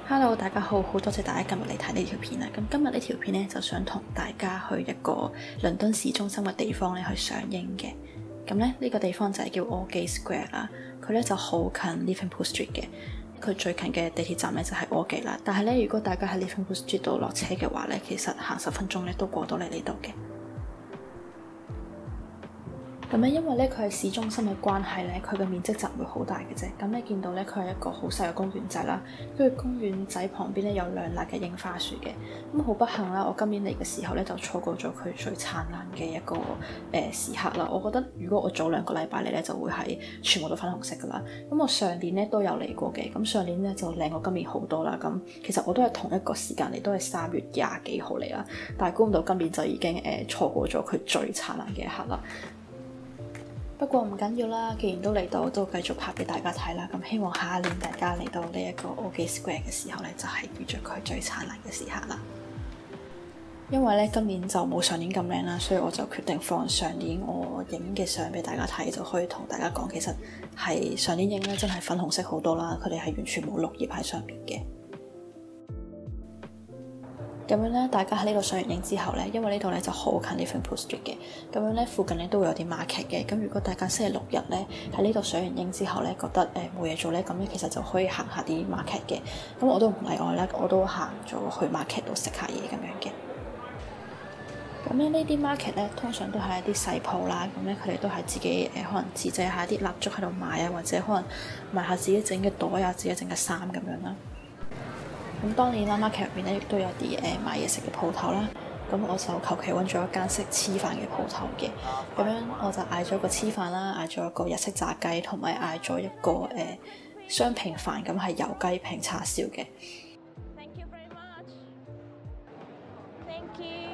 Hello，大家好，好多謝大家今日嚟睇呢條片啦。咁今日呢條片咧就想同大家去一個倫敦市中心嘅地方咧去上映嘅。咁咧呢個地方就係叫 Aldgate Square 啦。佢咧就好近 Liverpool Street 嘅。佢最近嘅地鐵站咧就係 Aldgate 啦。但係咧如果大家喺 Liverpool Street 度落車嘅話咧，其實行10分鐘咧都過到嚟呢度嘅。咁咧，因為咧佢係市中心嘅關係咧，佢嘅面積就唔會好大嘅啫。咁你見到咧，佢係一個好細嘅公園仔啦。跟住公園仔旁邊咧有兩肋嘅櫻花樹嘅。咁好不幸啦，我今年嚟嘅時候咧就錯過咗佢最燦爛嘅一個時刻啦。我覺得如果我早2個禮拜嚟咧，就會係全部都粉紅色噶啦。咁我上年咧都有嚟過嘅，咁上年咧就靚過今年好多啦。咁其實我都係同一個時間嚟，都係3月20幾號嚟啦。但係估唔到今年就已經錯過咗佢最燦爛嘅一刻啦。不過唔緊要啦，既然都嚟到，都繼續拍俾大家睇啦。咁希望下一年大家嚟到呢一個 Aldgate Square 嘅時候咧，就係遇着佢最燦爛嘅時刻啦。因為咧今年就冇上年咁靚啦，所以我就決定放上年我影嘅相俾大家睇，就可以同大家講，其實係上年影咧真係粉紅色好多啦，佢哋係完全冇綠葉喺上面嘅。咁樣咧，大家喺呢度上完映之後咧，因為呢度咧就好近 Liverpool Street 嘅，咁樣咧附近咧都會有啲 market 嘅。咁如果大家星期六日咧喺呢度上完映之後咧，覺得冇嘢做咧，咁咧其實就可以行下啲 market 嘅。咁我都唔例外啦，我都行咗去 market 度食下嘢咁樣嘅。咁咧呢啲 market 咧通常都係一啲細鋪啦，咁咧佢哋都係自己可能自製下啲蠟燭喺度賣啊，或者可能賣下自己整嘅袋啊，自己整嘅衫咁樣啦。咁當然啦 market 入邊咧亦都有啲賣嘢食嘅鋪頭啦。咁我就求其揾咗一間識黐飯嘅鋪頭嘅。咁樣我就嗌咗個黐飯啦，嗌咗一個日式炸雞，同埋嗌咗一個雙拼飯，咁係油雞拼叉燒嘅。 Thank you very much. Thank you.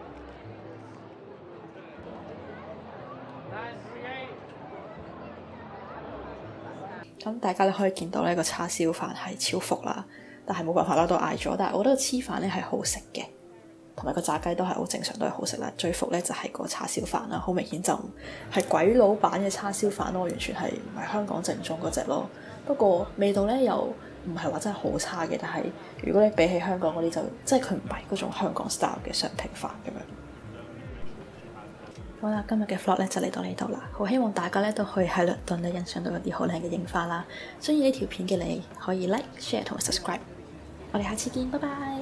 咁大家咧可以見到呢個叉燒飯係超伏啦。但係冇辦法啦，都嗌咗。但係我覺得黐飯咧係好食嘅，同埋個炸雞都係好正常，都係好食啦。最伏咧就係個叉燒飯啦，好明顯就係鬼佬版嘅叉燒飯咯，完全係唔係香港正宗嗰隻咯。不過味道咧又唔係話真係好差嘅，但係如果你比起香港嗰啲就即係佢唔係嗰種香港 style 嘅雙拼飯咁樣。好啦，今日嘅 vlog 咧就嚟到呢度啦，好希望大家咧都可以喺倫敦咧欣賞到一啲好靚嘅櫻花啦。中意呢條片嘅你可以 like、share 同埋 subscribe。我哋下次見，拜拜。